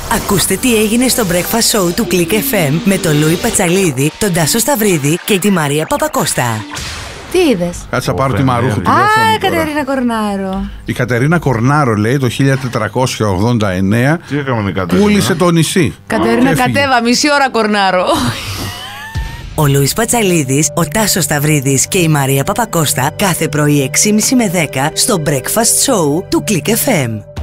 Ακούστε τι έγινε στο Breakfast Show του Click FM με τον Λούι Πατσαλίδη, τον Τάσο Σταυρίδη και τη Μαρία Παπακώστα. Τι είδες? Κάτσε να πάρω τη Μαρούχου. Η Κατερίνα Κορνάρο. Η Κατερίνα Κορνάρο, λέει, το 1489 Τι έκαμε η Κατερίνα? πούλησε το νησί. Κατερίνα, κατέβα, μισή ώρα Κορνάρο. Ο Λούις Πατσαλίδης, ο Τάσος Σταυρίδης και η Μαρία Παπακώστα κάθε πρωί 6.30 με 10 στο Breakfast Show του Click FM.